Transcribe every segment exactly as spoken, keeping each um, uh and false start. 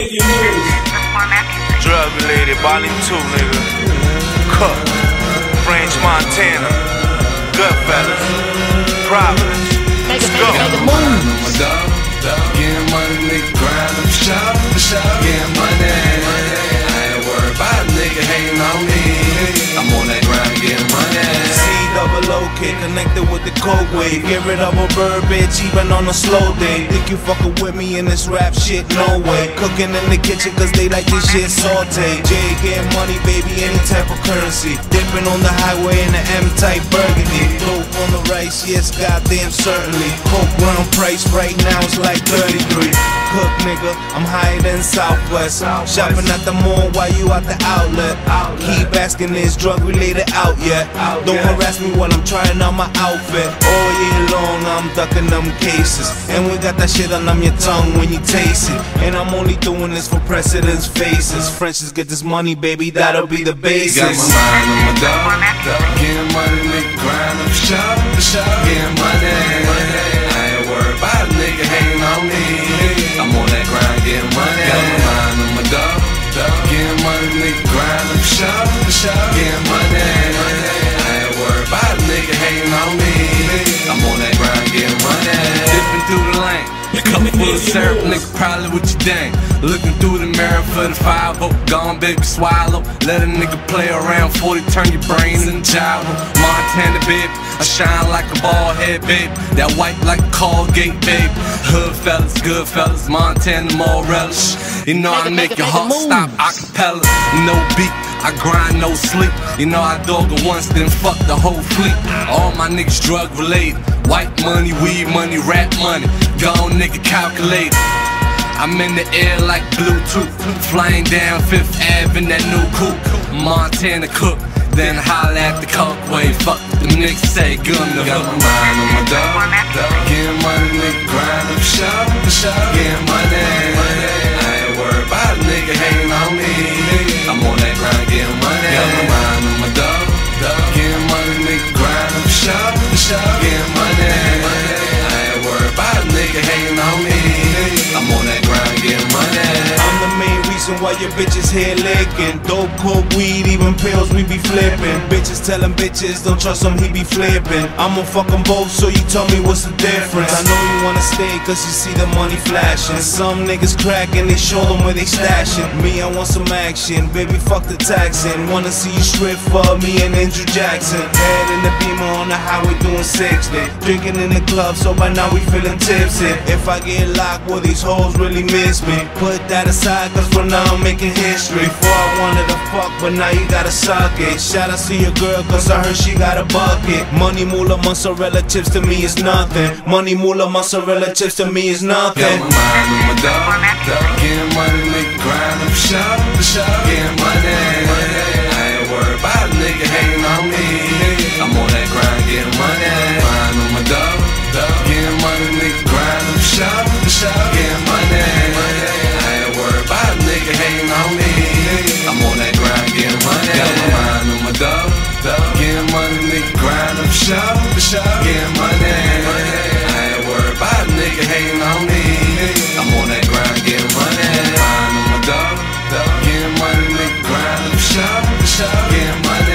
Drug related, volume two, nigga. Cook, French Montana, Goodfellas, Providence. Let's go. Getting money, nigga, grind up shop, shop. Getting money, I ain't worried about a nigga hating on me. I'm on that grind, getting money. C double O K connected with the coke wave. Get rid of a bird bitch even on a slow day. Think you fucking with me in this rap shit? No way. Cooking in the kitchen cause they like this shit saute. Jay getting money, baby, any type of currency. Dipping on the highway in the M-type burgundy. Dope on the rice, yes, goddamn certainly. Coke round price right now is like thirty-three. Cook nigga, I'm higher than Southwest. Shopping at the mall while you at the outlet. Keep asking, is drug related out yet? Don't harass me while I'm trying on my outfit. All year long I'm ducking them cases, and we got that shit on your tongue when you taste it. And I'm only doing this for presidents' faces. Frenches get this money, baby, that'll be the basis. Got my mind on my dog, getting money, nigga, grind up shop, shop. Getting money, I ain't worried about a nigga hating on me. I'm on that grind, getting money. Got my mind on my dog, getting money, nigga, grind up shop, shop. Getting money, I ain't worried about a nigga hating on me. I'm on that grind, getting money. Dipping through the lane, cup full of syrup, nigga, probably what you think. Looking through the mirror for the five oh, gone baby swallow. Let a nigga play around forty, turn your brains and gyro. Montana baby, I shine like a bald head baby. That white like a Colgate baby. Hood fellas, good fellas, Montana more relish. You know I make your heart stop acapella. No beat, I grind, no sleep. You know I dog it once, then fuck the whole fleet. All my niggas drug related. White money, weed money, rap money. Gone nigga calculated. I'm in the air like Bluetooth, flying down Fifth Avenue in that new coupe. Montana cook, then holla at the coke wave. Fuck the niggas say good enough. Got my mind on my dog, getting money, nigga, grind up shop, shop. Getting money, I ain't worried about a nigga hating on me. I'm on that grind, getting money. Got my mind on my dog, getting money, nigga, grind up shop, shop. Getting money, I ain't worried about a nigga hating on me. I'm on that grind, getting money. I'm the main reason why your bitches here licking. Dope, coke, weed, even pills we be flipping. Bitches telling bitches don't trust him, he be flipping. I'ma fuck them both, so you tell me what's the difference. I know you wanna stay cause you see the money flashing. Some niggas cracking, they show them where they stashing. Me, I want some action, baby, fuck the taxing. Wanna see you strip for me and Andrew Jackson. Head in the Beamer on the highway doing sixty. Drinking in the club, so by now we feeling tipsy. If I get locked, will these hoes really miss me? Put that aside cause for now I'm making history. Before I wanted to fuck, but now you gotta suck it. Shout out to your girl cause I heard she got a bucket. Money, moolah, mozzarella chips to me is nothing. Money, moolah, mozzarella chips to me is nothing. Got my mind on my dog, getting money, nigga, grind up shop, shop. Getting money, I ain't worried about a nigga hating on me. I'm on that grind, getting money. Mind on my dog, getting money, nigga, grind up shop, shop. Getting money, I ain't worried about a nigga hating on me. I'm on that grind, getting money. Got my mind on my dog, getting money, nigga, grind up shop, shop. Getting money, I ain't worried about a nigga hating on me. I'm on that grind, getting money. Mind on my dog, getting money, nigga, grind up shop, shop. Getting money,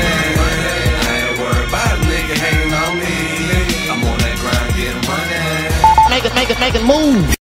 I ain't worried about a nigga hating on me. I'm on that grind, getting money. Make it, make it, make it move.